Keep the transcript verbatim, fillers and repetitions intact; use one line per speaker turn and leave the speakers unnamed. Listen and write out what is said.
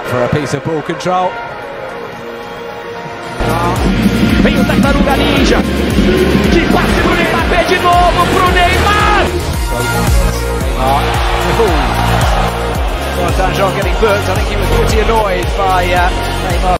for a piece of ball control.
Vem o tartaruga ninja. Que passe pro Neymar, pé de novo pro Neymar.
Neymar.
Well, Danjon getting booked. I think he was pretty annoyed by uh, Neymar.